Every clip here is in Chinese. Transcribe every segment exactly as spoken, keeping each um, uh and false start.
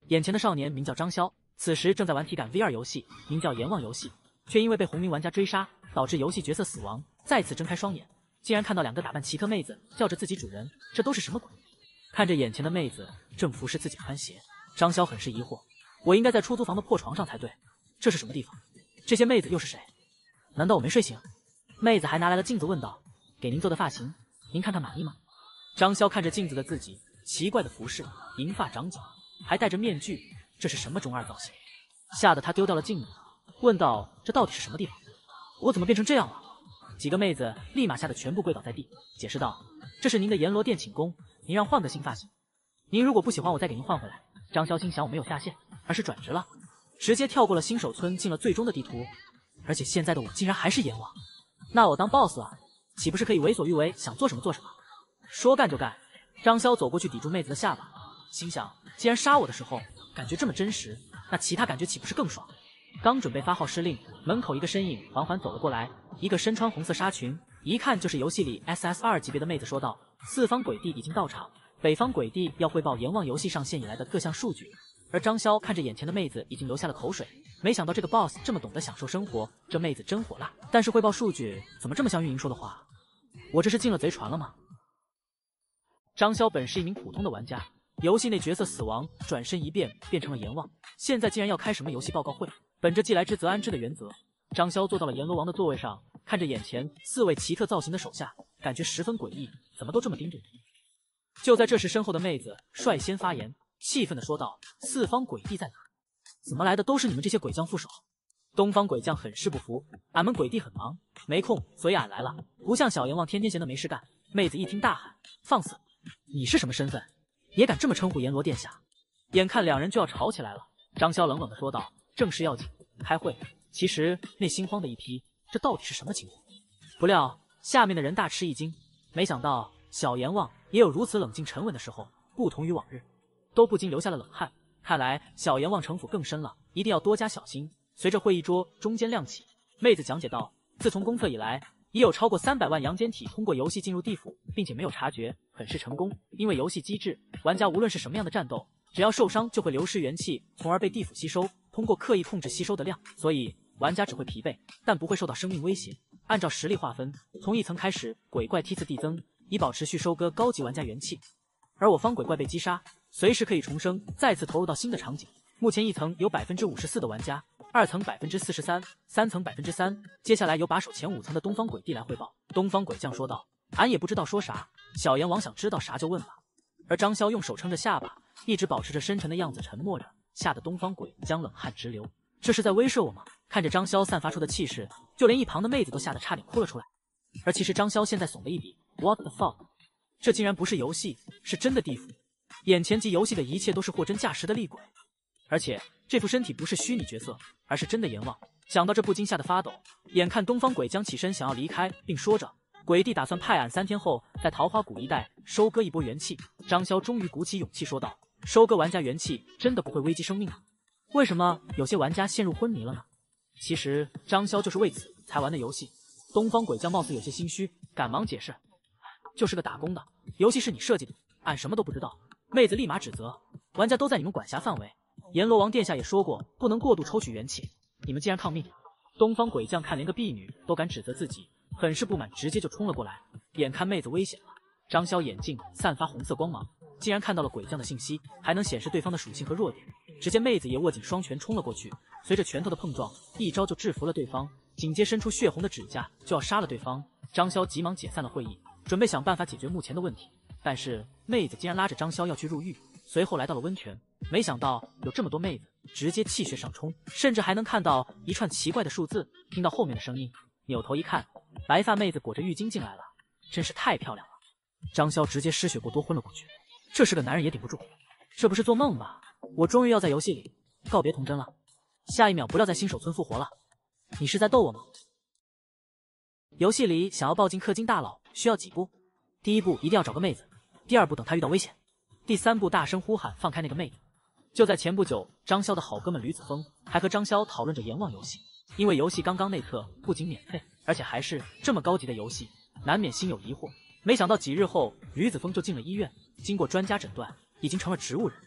眼前的少年名叫张潇，此时正在玩体感 V R 游戏，名叫阎王游戏，却因为被红名玩家追杀，导致游戏角色死亡。再次睁开双眼，竟然看到两个打扮奇特妹子叫着自己主人，这都是什么鬼？看着眼前的妹子正服侍自己穿鞋，张潇很是疑惑，我应该在出租房的破床上才对，这是什么地方？这些妹子又是谁？难道我没睡醒？妹子还拿来了镜子问道：“给您做的发型，您看看满意吗？”张潇看着镜子的自己，奇怪的服饰，银发长颈，还戴着面具，这是什么中二造型？吓得他丢掉了镜子，问道：“这到底是什么地方？我怎么变成这样了？”几个妹子立马吓得全部跪倒在地，解释道：“这是您的阎罗殿请功，您让换个新发型。您如果不喜欢，我再给您换回来。”张潇心想，我没有下线，而是转职了，直接跳过了新手村，进了最终的地图。而且现在的我竟然还是阎王，那我当 boss 了，岂不是可以为所欲为，想做什么做什么？说干就干。张潇走过去抵住妹子的下巴，心想，既然杀我的时候感觉这么真实，那其他感觉岂不是更爽？刚准备发号施令，门口一个身影缓缓走了过来，一个身穿红色纱裙，一看就是游戏里 S S 二 级别的妹子，说道：“四方鬼帝已经到场，北方鬼帝要汇报阎王游戏上线以来的各项数据。”而张潇看着眼前的妹子，已经流下了口水。没想到这个 boss 这么懂得享受生活，这妹子真火辣。但是汇报数据怎么这么像运营说的话？我这是进了贼船了吗？张潇本是一名普通的玩家，游戏内角色死亡，转身一变变成了阎王，现在竟然要开什么游戏报告会？本着既来之则安之的原则，张潇坐到了阎罗王的座位上，看着眼前四位奇特造型的手下，感觉十分诡异，怎么都这么盯着你？就在这时，身后的妹子率先发言，气愤地说道：“四方鬼帝在哪？怎么来的都是你们这些鬼将副手？”东方鬼将很是不服，俺们鬼帝很忙，没空，所以俺来了，不像小阎王天天闲得没事干。妹子一听大喊：“放肆！你是什么身份？也敢这么称呼阎罗殿下？”眼看两人就要吵起来了，张潇冷冷地说道：“正事要紧，开会。”其实内心慌的一批，这到底是什么情况？不料下面的人大吃一惊，没想到小阎王也有如此冷静沉稳的时候，不同于往日，都不禁流下了冷汗。看来小阎王城府更深了，一定要多加小心。随着会议桌中间亮起，妹子讲解道：“自从公测以来，已有超过三百万阳间体通过游戏进入地府，并且没有察觉，很是成功。因为游戏机制，玩家无论是什么样的战斗，只要受伤就会流失元气，从而被地府吸收。通过刻意控制吸收的量，所以玩家只会疲惫，但不会受到生命威胁。按照实力划分，从一层开始，鬼怪梯次递增，以保持续收割高级玩家元气。而我方鬼怪被击杀，随时可以重生，再次投入到新的场景。目前一层有 百分之五十四 的玩家，二层 百分之四十三， 三层 百分之三， 接下来由把守前五层的东方鬼帝来汇报。”东方鬼将说道：“俺也不知道说啥，小阎王想知道啥就问吧。”而张潇用手撑着下巴，一直保持着深沉的样子，沉默着，吓得东方鬼将冷汗直流。这是在威慑我吗？看着张潇散发出的气势，就连一旁的妹子都吓得差点哭了出来。而其实张潇现在耸了一笔 ，What the fuck？ 这竟然不是游戏，是真的地府。眼前及游戏的一切都是货真价实的厉鬼。而且这副身体不是虚拟角色，而是真的阎王。想到这不禁吓得发抖。眼看东方鬼将起身想要离开，并说着鬼帝打算派俺三天后在桃花谷一带收割一波元气。张潇终于鼓起勇气说道：“收割玩家元气真的不会危及生命吗？为什么有些玩家陷入昏迷了呢？”其实张潇就是为此才玩的游戏。东方鬼将貌似有些心虚，赶忙解释：“就是个打工的，游戏是你设计的，俺什么都不知道。”妹子立马指责：“玩家都在你们管辖范围，阎罗王殿下也说过不能过度抽取元气，你们竟然抗命！”东方鬼将看连个婢女都敢指责自己，很是不满，直接就冲了过来。眼看妹子危险了，张潇眼镜散发红色光芒，竟然看到了鬼将的信息，还能显示对方的属性和弱点。只见妹子也握紧双拳冲了过去，随着拳头的碰撞，一招就制服了对方，紧接伸出血红的指甲就要杀了对方。张潇急忙解散了会议，准备想办法解决目前的问题。但是妹子竟然拉着张潇要去入狱，随后来到了温泉。没想到有这么多妹子，直接气血上冲，甚至还能看到一串奇怪的数字。听到后面的声音，扭头一看，白发妹子裹着浴巾进来了，真是太漂亮了。张潇直接失血过多昏了过去，这是个男人也顶不住。这不是做梦吧？我终于要在游戏里告别童真了，下一秒不要在新手村复活了。你是在逗我吗？游戏里想要抱进氪金大佬需要几步？第一步一定要找个妹子，第二步等他遇到危险，第三步大声呼喊放开那个妹子。就在前不久，张潇的好哥们吕子峰还和张潇讨论着阎王游戏，因为游戏刚刚内测不仅免费，而且还是这么高级的游戏，难免心有疑惑。没想到几日后，吕子峰就进了医院，经过专家诊断，已经成了植物人。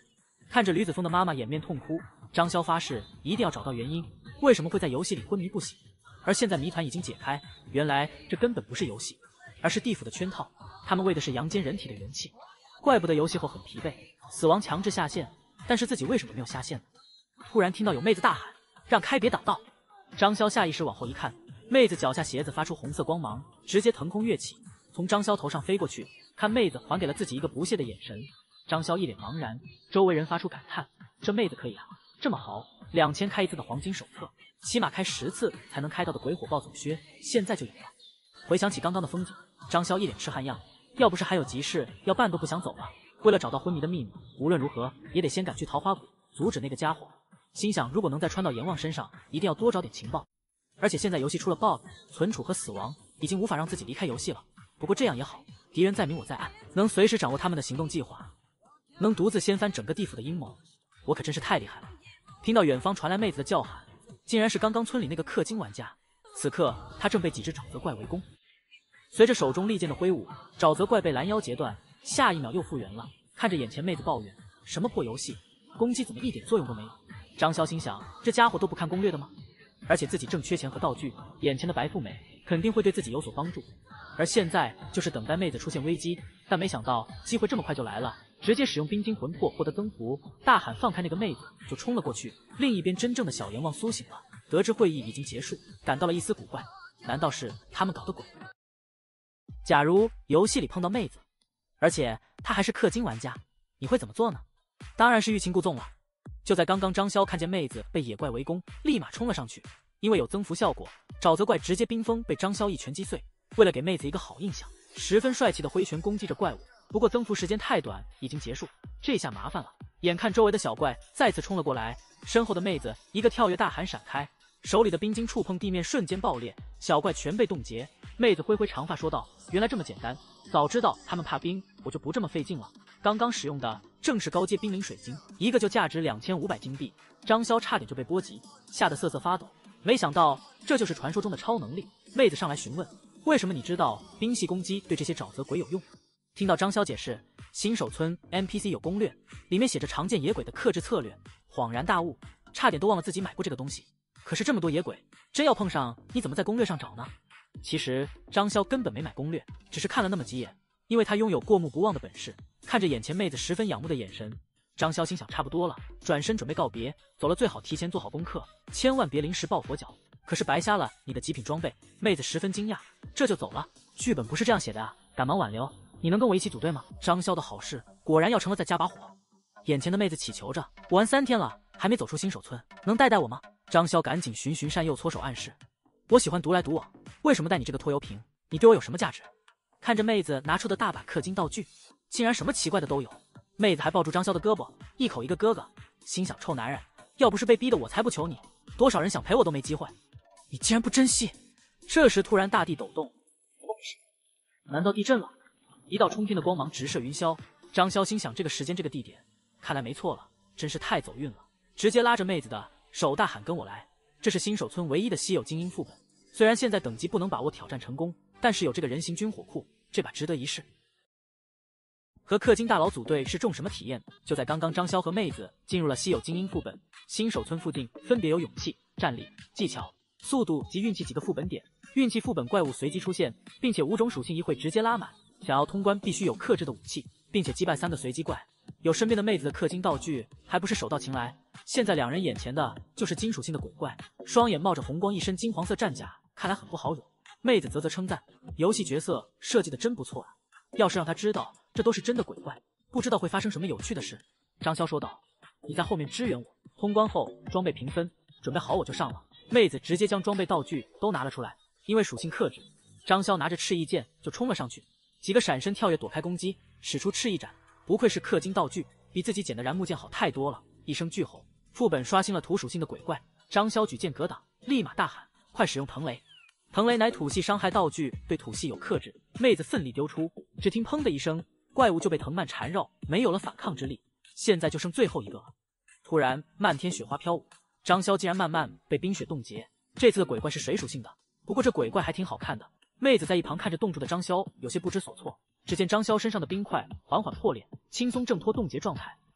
看着吕子峰的妈妈掩面痛哭，张潇发誓一定要找到原因，为什么会在游戏里昏迷不醒？而现在谜团已经解开，原来这根本不是游戏，而是地府的圈套，他们为的是阳间人体的元气。怪不得游戏后很疲惫，死亡强制下线，但是自己为什么没有下线呢？突然听到有妹子大喊：“让开，别挡道！”张潇下意识往后一看，妹子脚下鞋子发出红色光芒，直接腾空跃起，从张潇头上飞过去。看妹子还给了自己一个不屑的眼神，张潇一脸茫然，周围人发出感叹：这妹子可以啊，这么豪，两千开一次的黄金手册，起码开十次才能开到的鬼火暴走靴，现在就有了。回想起刚刚的风景，张潇一脸痴汉样，要不是还有急事要办都不想走了。为了找到昏迷的秘密，无论如何也得先赶去桃花谷阻止那个家伙。心想如果能再穿到阎王身上，一定要多找点情报。而且现在游戏出了 bug， 存储和死亡已经无法让自己离开游戏了。不过这样也好，敌人在明我在暗，能随时掌握他们的行动计划，能独自掀翻整个地府的阴谋，我可真是太厉害了。听到远方传来妹子的叫喊，竟然是刚刚村里那个氪金玩家。此刻他正被几只沼泽怪围攻，随着手中利剑的挥舞，沼泽怪被拦腰截断，下一秒又复原了。看着眼前妹子抱怨：什么破游戏，攻击怎么一点作用都没有？张潇心想，这家伙都不看攻略的吗？而且自己正缺钱和道具，眼前的白富美肯定会对自己有所帮助。而现在就是等待妹子出现危机，但没想到机会这么快就来了，直接使用冰晶魂魄获得增幅，大喊放开那个妹子就冲了过去。另一边真正的小阎王苏醒了，得知会议已经结束，感到了一丝古怪，难道是他们搞的鬼？假如游戏里碰到妹子，而且她还是氪金玩家，你会怎么做呢？当然是欲擒故纵了。就在刚刚，张潇看见妹子被野怪围攻，立马冲了上去。因为有增幅效果，沼泽怪直接冰封被张潇一拳击碎。为了给妹子一个好印象，十分帅气的挥拳攻击着怪物。不过增幅时间太短，已经结束。这下麻烦了，眼看周围的小怪再次冲了过来，身后的妹子一个跳跃大喊闪开，手里的冰晶触碰地面瞬间爆裂，小怪全被冻结。妹子挥挥长发说道：原来这么简单，早知道他们怕冰，我就不这么费劲了。刚刚使用的正是高阶冰灵水晶，一个就价值两千五百金币。张潇差点就被波及，吓得瑟瑟发抖。没想到这就是传说中的超能力。妹子上来询问：为什么你知道冰系攻击对这些沼泽鬼有用？听到张潇解释新手村 N P C 有攻略，里面写着常见野鬼的克制策略，恍然大悟，差点都忘了自己买过这个东西。可是这么多野鬼，真要碰上，你怎么在攻略上找呢？其实张潇根本没买攻略，只是看了那么几眼，因为他拥有过目不忘的本事。看着眼前妹子十分仰慕的眼神，张潇心想差不多了，转身准备告别。走了最好提前做好功课，千万别临时抱佛脚，可是白瞎了你的极品装备。妹子十分惊讶，这就走了？剧本不是这样写的啊！赶忙挽留，你能跟我一起组队吗？张潇的好事果然要成了再加把火。眼前的妹子祈求着，我玩三天了，还没走出新手村，能带带我吗？张潇赶紧循循善诱，搓手暗示，我喜欢独来独往，为什么带你这个拖油瓶？你对我有什么价值？看着妹子拿出的大把氪金道具，竟然什么奇怪的都有。妹子还抱住张潇的胳膊，一口一个哥哥，心想臭男人，要不是被逼的我才不求你，多少人想陪我都没机会，你竟然不珍惜。这时突然大地抖动，怎么回事？难道地震了？一道冲天的光芒直射云霄，张潇心想这个时间这个地点，看来没错了，真是太走运了，直接拉着妹子的手大喊跟我来。这是新手村唯一的稀有精英副本，虽然现在等级不能把握挑战成功，但是有这个人形军火库，这把值得一试。和氪金大佬组队是种什么体验？就在刚刚，张潇和妹子进入了稀有精英副本新手村附近，分别有勇气、战力、技巧、速度及运气几个副本点。运气副本怪物随机出现，并且五种属性一会直接拉满。想要通关必须有克制的武器，并且击败三个随机怪。有身边的妹子的氪金道具，还不是手到擒来。现在两人眼前的就是金属性的鬼怪，双眼冒着红光，一身金黄色战甲，看来很不好惹。妹子啧啧称赞，游戏角色设计的真不错啊！要是让他知道这都是真的鬼怪，不知道会发生什么有趣的事。张潇说道：你在后面支援我，通关后装备评分，准备好我就上了。妹子直接将装备道具都拿了出来，因为属性克制，张潇拿着赤翼剑就冲了上去，几个闪身跳跃躲开攻击，使出赤翼斩。不愧是氪金道具，比自己捡的燃木剑好太多了。一声巨吼，副本刷新了土属性的鬼怪，张潇举剑格挡，立马大喊快使用藤雷。藤雷乃土系伤害道具，对土系有克制。妹子奋力丢出，只听砰的一声，怪物就被藤蔓缠绕，没有了反抗之力。现在就剩最后一个了。突然漫天雪花飘舞，张潇竟然慢慢被冰雪冻结。这次的鬼怪是水属性的，不过这鬼怪还挺好看的。妹子在一旁看着冻住的张潇，有些不知所措。只见张潇身上的冰块缓缓破裂，轻松挣脱冻结状态，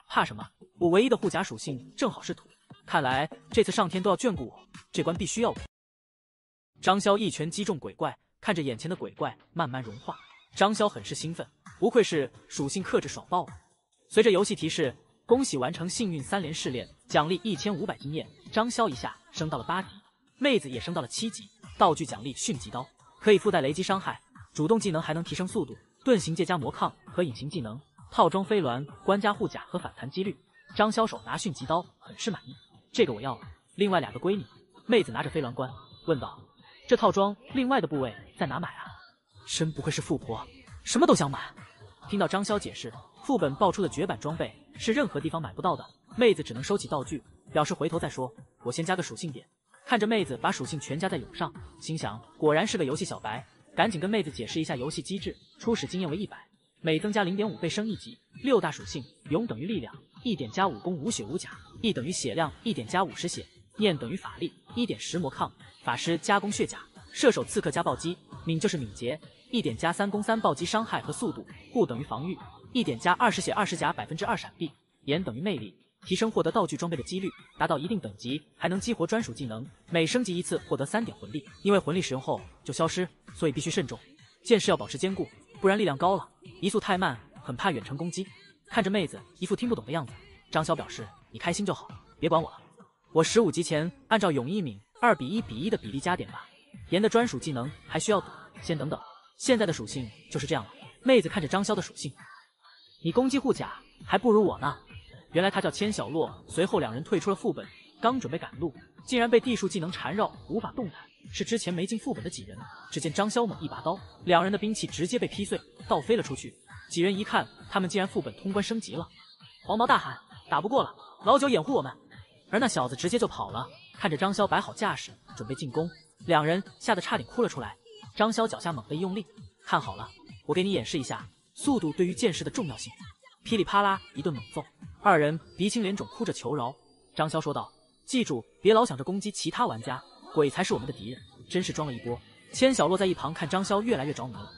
怕什么？我唯一的护甲属性正好是土，看来这次上天都要眷顾我，这关必须要过。张潇一拳击中鬼怪，看着眼前的鬼怪慢慢融化，张潇很是兴奋，不愧是属性克制爽爆啊！随着游戏提示，恭喜完成幸运三连试炼，奖励一千五百经验。张潇一下升到了八级，妹子也升到了七级。道具奖励迅疾刀，可以附带雷击伤害，主动技能还能提升速度，盾形界加魔抗和隐形技能，套装飞鸾，官加护甲和反弹几率。张潇手拿迅疾刀，很是满意，这个我要了。另外两个归你。妹子拿着飞鸾冠问道：“这套装另外的部位在哪买啊？”真不愧是富婆，什么都想买。听到张潇解释，副本爆出的绝版装备是任何地方买不到的，妹子只能收起道具，表示回头再说。我先加个属性点。看着妹子把属性全加在俑上，心想果然是个游戏小白，赶紧跟妹子解释一下游戏机制。初始经验为一百，每增加 零点五 倍升一级。六大属性：勇等于力量，一点加武功无血无甲，一等于血量，一点加五十血，念等于法力，一点十魔抗，法师加攻血甲，射手刺客加暴击，敏就是敏捷，一点加三攻三暴击伤害和速度，护等于防御，一点加二十血二十甲，百分之二闪避，眼等于魅力。提升获得道具装备的几率，达到一定等级还能激活专属技能，每升级一次获得三点魂力，因为魂力使用后就消失，所以必须慎重。剑士要保持坚固，不然力量高了，移速太慢，很怕远程攻击。看着妹子一副听不懂的样子，张潇表示：“你开心就好，别管我了。我十五级前按照永一敏二比一比一的比例加点吧。炎的专属技能还需要等，先等等。现在的属性就是这样了。”妹子看着张潇的属性，你攻击护甲还不如我呢。原来他叫千小洛。随后两人退出了副本，刚准备赶路，竟然被地术技能缠绕，无法动弹。是之前没进副本的几人。只见张潇猛一把刀，两人的兵器直接被劈碎，倒飞了出去。几人一看，他们竟然副本通关升级了。黄毛大喊：“打不过了，老九掩护我们！”而那小子直接就跑了。看着张潇摆好架势，准备进攻，两人吓得差点哭了出来。张潇脚下猛地一用力，看好了，我给你演示一下速度对于剑士的重要性。噼里啪啦一顿猛揍，二人鼻青脸肿，哭着求饶。张潇说道：“记住，别老想着攻击其他玩家，鬼才是我们的敌人。”真是装了一波。千小洛在一旁看张潇越来越着迷了。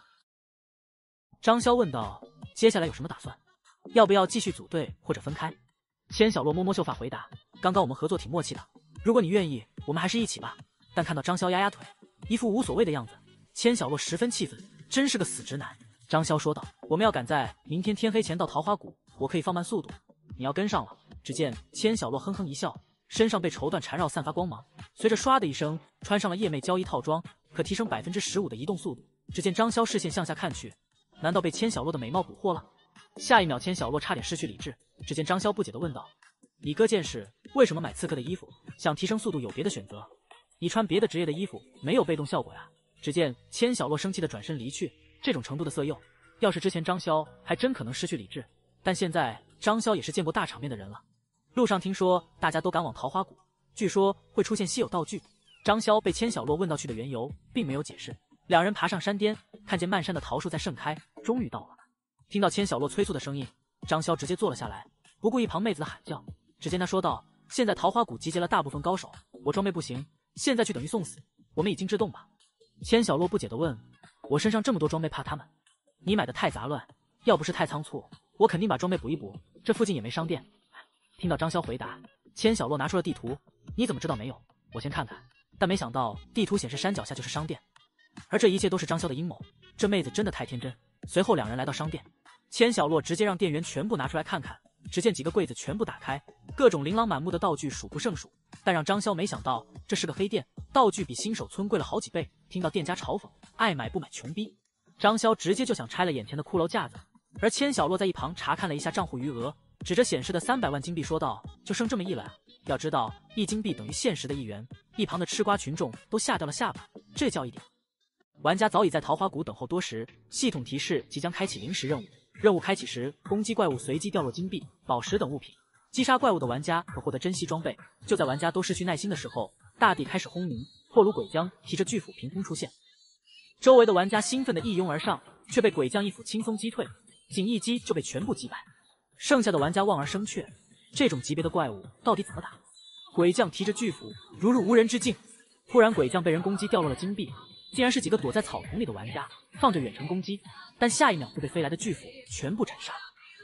张潇问道：“接下来有什么打算？要不要继续组队或者分开？”千小洛摸摸秀发回答：“刚刚我们合作挺默契的，如果你愿意，我们还是一起吧。”但看到张潇压压腿，一副无所谓的样子，千小洛十分气愤，真是个死直男。张潇说道：“我们要赶在明天天黑前到桃花谷，我可以放慢速度，你要跟上了。”只见千小洛哼哼一笑，身上被绸缎缠绕，散发光芒，随着唰的一声，穿上了夜魅交易套装，可提升 百分之十五 的移动速度。只见张潇视线向下看去，难道被千小洛的美貌蛊惑了？下一秒，千小洛差点失去理智。只见张潇不解地问道：“你哥剑士为什么买刺客的衣服？想提升速度有别的选择？你穿别的职业的衣服没有被动效果呀？”只见千小洛生气地转身离去。这种程度的色诱，要是之前张潇还真可能失去理智，但现在张潇也是见过大场面的人了。路上听说大家都赶往桃花谷，据说会出现稀有道具。张潇被千小洛问到去的缘由，并没有解释。两人爬上山巅，看见漫山的桃树在盛开，终于到了。听到千小洛催促的声音，张潇直接坐了下来，不顾一旁妹子的喊叫。只见他说道：“现在桃花谷集结了大部分高手，我装备不行，现在去等于送死，我们已经制动吧？”千小洛不解地问：“我身上这么多装备，怕他们？你买的太杂乱，要不是太仓促，我肯定把装备补一补。这附近也没商店。”听到张潇回答，千小洛拿出了地图：“你怎么知道没有？我先看看。”但没想到地图显示山脚下就是商店，而这一切都是张潇的阴谋。这妹子真的太天真。随后两人来到商店，千小洛直接让店员全部拿出来看看。只见几个柜子全部打开，各种琳琅满目的道具数不胜数。但让张潇没想到，这是个黑店，道具比新手村贵了好几倍。听到店家嘲讽：“爱买不买穷逼。”张潇直接就想拆了眼前的骷髅架子。而千小洛在一旁查看了一下账户余额，指着显示的三百万金币说道：“就剩这么一了啊！要知道，一金币等于现实的一元。”一旁的吃瓜群众都吓掉了下巴，这叫一点。玩家早已在桃花谷等候多时，系统提示即将开启临时任务。任务开启时，攻击怪物随机掉落金币、宝石等物品，击杀怪物的玩家可获得珍稀装备。就在玩家都失去耐心的时候，大地开始轰鸣，破炉鬼将提着巨斧凭空出现。周围的玩家兴奋地一拥而上，却被鬼将一斧轻松击退，仅一击就被全部击败。剩下的玩家望而生却，这种级别的怪物到底怎么打？鬼将提着巨斧，如入无人之境。突然，鬼将被人攻击，掉落了金币，竟然是几个躲在草丛里的玩家放着远程攻击，但下一秒就被飞来的巨斧全部斩杀。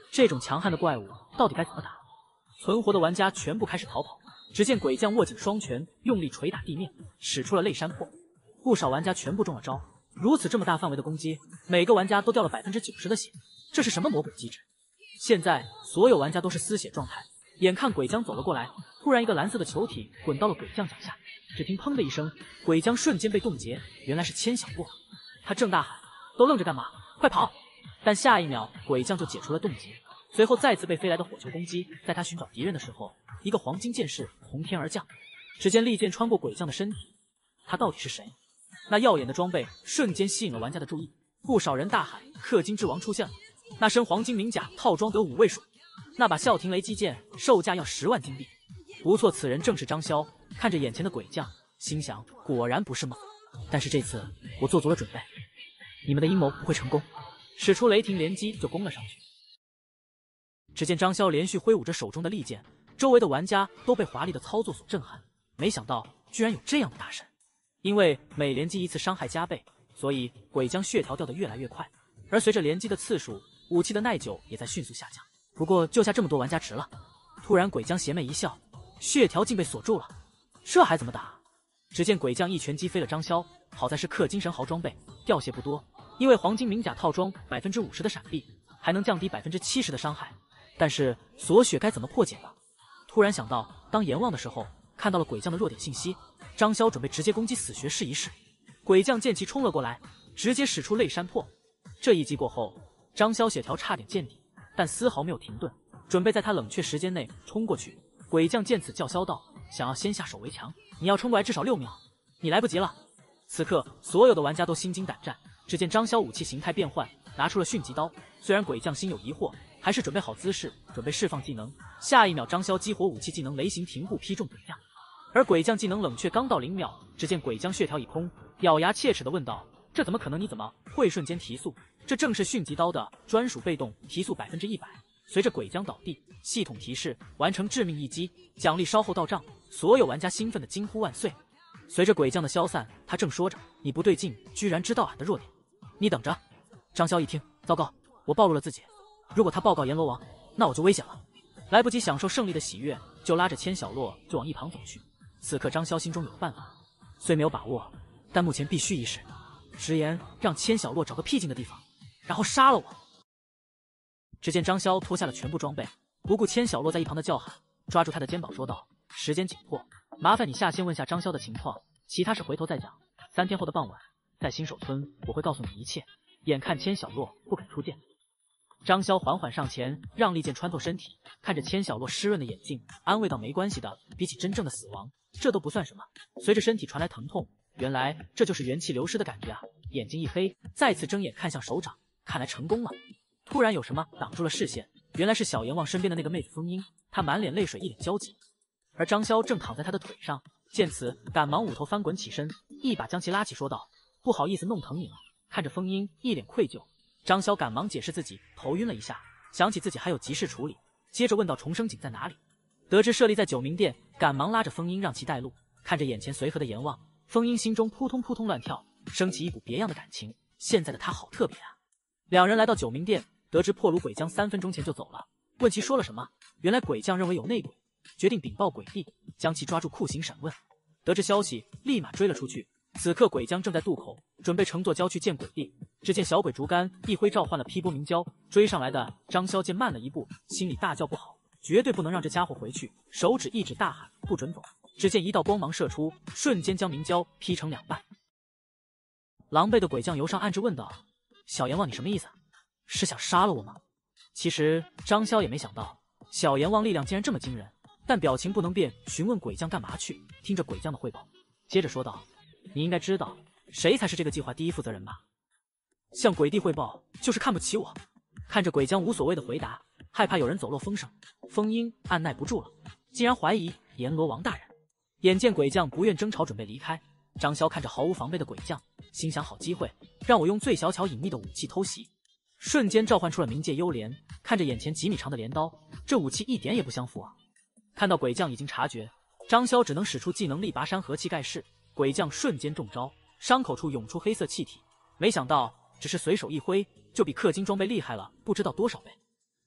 这种强悍的怪物到底该怎么打？存活的玩家全部开始逃跑。只见鬼将握紧双拳，用力捶打地面，使出了泪山破。不少玩家全部中了招。如此这么大范围的攻击，每个玩家都掉了百分之九十的血，这是什么魔鬼机制？现在所有玩家都是丝血状态。眼看鬼将走了过来，突然一个蓝色的球体滚到了鬼将脚下，只听砰的一声，鬼将瞬间被冻结。原来是千小洛，他正大喊：“都愣着干嘛？快跑！”但下一秒，鬼将就解除了冻结，随后再次被飞来的火球攻击。在他寻找敌人的时候，一个黄金剑士从天而降，只见利剑穿过鬼将的身体。他到底是谁？那耀眼的装备瞬间吸引了玩家的注意，不少人大喊：“氪金之王出现了！”那身黄金名甲套装得五位数，那把啸霆雷击剑售价要十万金币。不错，此人正是张潇。看着眼前的鬼将，心想果然不是梦。但是这次我做足了准备，你们的阴谋不会成功。使出雷霆连击就攻了上去。只见张潇连续挥舞着手中的利剑，周围的玩家都被华丽的操作所震撼。没想到居然有这样的大神！因为每连击一次伤害加倍，所以鬼将血条掉得越来越快。而随着连击的次数，武器的耐久也在迅速下降。不过救下这么多玩家值了。突然鬼将邪魅一笑，血条竟被锁住了，这还怎么打？只见鬼将一拳击飞了张潇，好在是氪金神豪装备，掉血不多。因为黄金名甲套装 百分之五十 的闪避，还能降低 百分之七十 的伤害。但是锁血该怎么破解呢？突然想到，当阎王的时候，看到了鬼将的弱点信息。张潇准备直接攻击死穴试一试。鬼将见其冲了过来，直接使出泪山破。这一击过后，张潇血条差点见底，但丝毫没有停顿，准备在他冷却时间内冲过去。鬼将见此叫嚣道：“想要先下手为强，你要冲过来至少六秒，你来不及了。”此刻，所有的玩家都心惊胆战。只见张潇武器形态变换，拿出了迅疾刀。虽然鬼将心有疑惑，还是准备好姿势，准备释放技能。下一秒，张潇激活武器技能雷行停步劈中鬼将，而鬼将技能冷却刚到零秒，只见鬼将血条已空，咬牙切齿地问道：“这怎么可能？你怎么会瞬间提速？”这正是迅疾刀的专属被动提速 百分之一百。随着鬼将倒地，系统提示完成致命一击，奖励稍后到账。所有玩家兴奋地惊呼万岁。随着鬼将的消散，他正说着：“你不对劲，居然知道俺的弱点。你等着！”张潇一听，糟糕，我暴露了自己。如果他报告阎罗王，那我就危险了。来不及享受胜利的喜悦，就拉着千小洛就往一旁走去。此刻张潇心中有办法，虽没有把握，但目前必须一试。直言让千小洛找个僻静的地方，然后杀了我。只见张潇脱下了全部装备，不顾千小洛在一旁的叫喊，抓住他的肩膀说道：“时间紧迫，麻烦你下先问下张潇的情况，其他事回头再讲。三天后的傍晚，在新手村，我会告诉你一切。”眼看千小洛不肯出剑，张潇缓缓上前，让利剑穿透身体，看着千小洛湿润的眼睛，安慰道：“没关系的，比起真正的死亡，这都不算什么。”随着身体传来疼痛，原来这就是元气流失的感觉啊！眼睛一黑，再次睁眼看向手掌，看来成功了。突然有什么挡住了视线，原来是小阎王身边的那个妹子风音，她满脸泪水，一脸焦急。而张潇正躺在她的腿上，见此，赶忙捂头翻滚起身，一把将其拉起，说道：“不好意思弄疼你了。”看着风音一脸愧疚，张潇赶忙解释自己头晕了一下，想起自己还有急事处理，接着问道：“重生井在哪里？”得知设立在九明殿，赶忙拉着风音让其带路。看着眼前随和的阎王，风音心中扑通扑通乱跳，升起一股别样的感情。现在的他好特别啊！两人来到九明殿，得知破虏鬼将三分钟前就走了，问其说了什么。原来鬼将认为有内鬼，决定禀报鬼帝，将其抓住酷刑审问。得知消息，立马追了出去。此刻鬼将正在渡口，准备乘坐蛟去见鬼帝。只见小鬼竹竿一挥，召唤了劈波鸣蛟。追上来的张潇见慢了一步，心里大叫不好，绝对不能让这家伙回去。手指一指，大喊：“不准走！”只见一道光芒射出，瞬间将鸣蛟劈成两半。狼狈的鬼将由上暗自问道：“小阎王，你什么意思？是想杀了我吗？”其实张潇也没想到小阎王力量竟然这么惊人，但表情不能变，询问鬼将干嘛去。听着鬼将的汇报，接着说道：“你应该知道谁才是这个计划第一负责人吧？向鬼帝汇报就是看不起我。”看着鬼将无所谓的回答，害怕有人走漏风声，风音按耐不住了，竟然怀疑阎罗王大人。眼见鬼将不愿争吵，准备离开，张潇看着毫无防备的鬼将，心想：好机会，让我用最小巧隐秘的武器偷袭。瞬间召唤出了冥界幽莲，看着眼前几米长的镰刀，这武器一点也不相符啊！看到鬼将已经察觉，张潇只能使出技能力拔山和气盖世。鬼将瞬间中招，伤口处涌出黑色气体，没想到只是随手一挥，就比氪金装备厉害了不知道多少倍。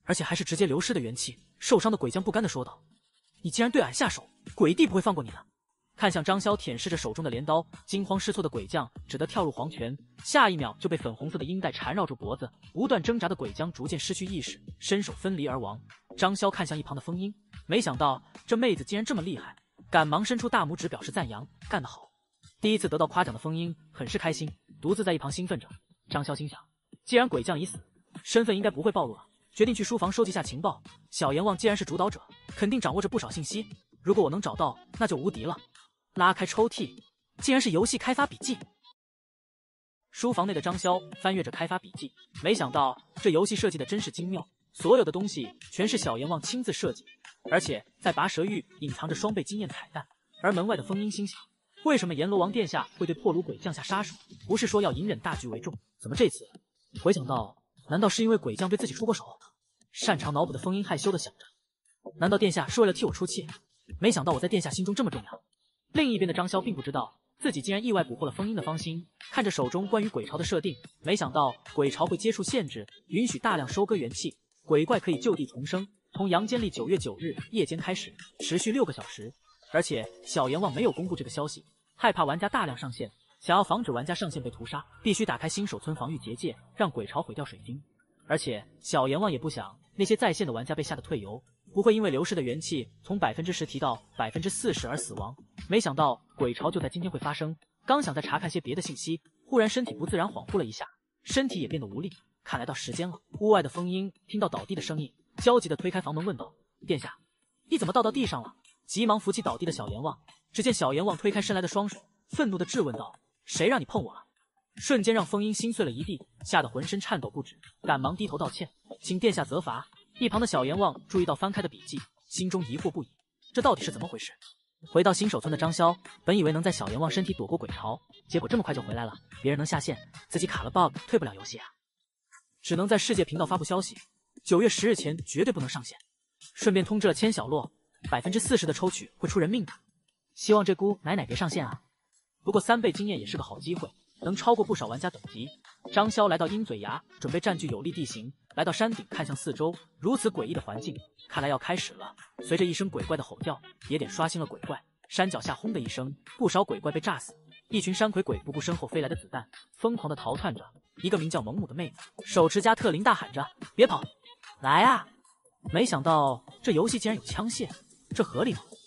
而且还是直接流失的元气。受伤的鬼将不甘地说道：“你既然对俺下手，鬼帝不会放过你的。”看向张潇舔舐着手中的镰刀，惊慌失措的鬼将只得跳入黄泉，下一秒就被粉红色的阴带缠绕住脖子，不断挣扎的鬼将逐渐失去意识，身首分离而亡。张潇看向一旁的风音，没想到这妹子竟然这么厉害，赶忙伸出大拇指表示赞扬，干得好。第一次得到夸奖的风音很是开心，独自在一旁兴奋着。张潇心想，既然鬼将已死，身份应该不会暴露了，决定去书房收集下情报。小阎王既然是主导者，肯定掌握着不少信息，如果我能找到，那就无敌了。拉开抽屉，竟然是游戏开发笔记。书房内的张潇翻阅着开发笔记，没想到这游戏设计的真是精妙，所有的东西全是小阎王亲自设计，而且在拔舌域隐藏着双倍经验彩蛋。而门外的风音心想，为什么阎罗王殿下会对破炉鬼将下杀手？不是说要隐忍大局为重，怎么这次？回想到，难道是因为鬼将对自己出过手？擅长脑补的风音害羞的想着，难道殿下是为了替我出气？没想到我在殿下心中这么重要。另一边的张潇并不知道，自己竟然意外捕获了风音的芳心。看着手中关于鬼巢的设定，没想到鬼巢会接触限制，允许大量收割元气，鬼怪可以就地重生，从阳间历九月九日夜间开始，持续六个小时。而且小阎王没有公布这个消息，害怕玩家大量上线，想要防止玩家上线被屠杀，必须打开新手村防御结界，让鬼巢毁掉水晶。而且小阎王也不想那些在线的玩家被吓得退游，不会因为流失的元气从百分之十提到百分之四十而死亡。没想到鬼巢就在今天会发生，刚想再查看些别的信息，忽然身体不自然恍惚了一下，身体也变得无力，看来到时间了。屋外的风音听到倒地的声音，焦急地推开房门问道：“殿下，你怎么倒到地上了？”急忙扶起倒地的小阎王，只见小阎王推开伸来的双手，愤怒地质问道：“谁让你碰我了？”瞬间让风音心碎了一地，吓得浑身颤抖不止，赶忙低头道歉：“请殿下责罚。”一旁的小阎王注意到翻开的笔记，心中疑惑不已，这到底是怎么回事？回到新手村的张潇，本以为能在小阎王身体躲过鬼巢，结果这么快就回来了，别人能下线，自己卡了 bug 退不了游戏啊，只能在世界频道发布消息，九月十日前绝对不能上线。顺便通知了千小洛，百分之四十的抽取会出人命的，希望这姑奶奶别上线啊。不过三倍经验也是个好机会，能超过不少玩家等级。张潇来到鹰嘴崖，准备占据有利地形，来到山顶看向四周，如此诡异的环境，看来要开始了。随着一声鬼怪的吼叫，野点刷新了鬼怪，山脚下轰的一声，不少鬼怪被炸死，一群山葵鬼不顾身后飞来的子弹，疯狂地逃窜着。一个名叫蒙姆的妹子手持加特林大喊着：“别跑，来啊！”没想到这游戏竟然有枪械，这合理吗？